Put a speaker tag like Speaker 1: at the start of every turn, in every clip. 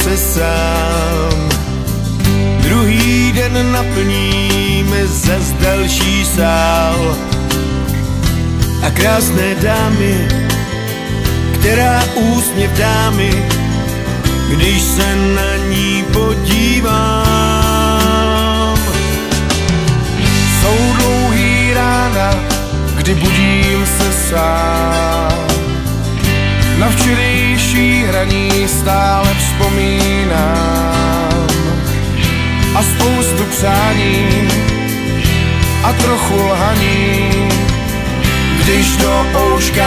Speaker 1: se sám. Druhý den naplníme zas další sál a krásné dámy, která úsměv dá mi, když se na ní podívám. Jsou dlouhý rána, kdy budím se sám. Na včerejší hraní stále vzpomínám a spoustu přání a trochu lhaní, když do ouška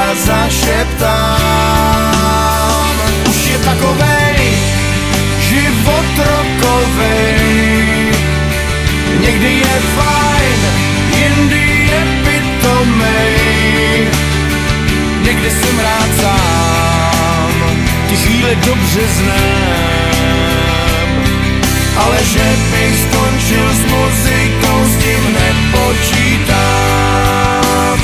Speaker 1: zašeptám. Už je takovej život rokovej, někdy je fajn, jindy je pitomej, někdy jsem rád sám, ty chvíle dobře znám, ale že bych skončil s muzikou, s tím nepočítám.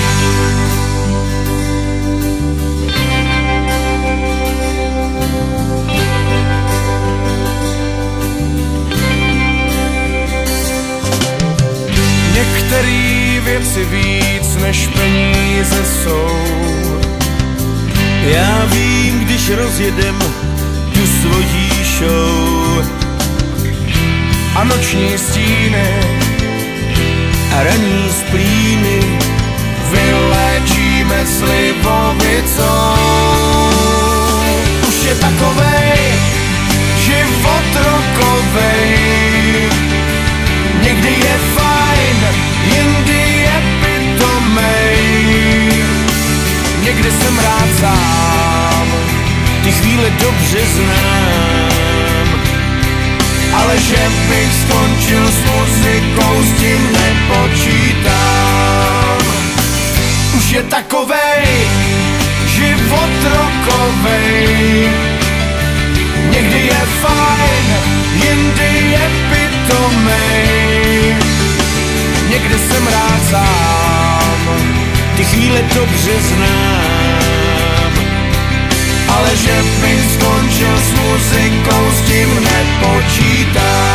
Speaker 1: Některý věci víc než peníze jsou. Já vím, když rozjedem tu svojí show a noční stíny a ranní splíny vyléčíme slivovicou. Už je takovej život rokovej, někdy je fajn, jindy je pitomej, někdy jsem rád sám, ty chvíle dobře znám, ale že bych skončil s muzikou, s tím nepočítám. Už je takovej život rokovej, někdy je fajn, jindy je pitomej, někdy jsem rád sám, ty chvíle dobře znám, ale že bych skončil s muzikou, s tím nepočítám.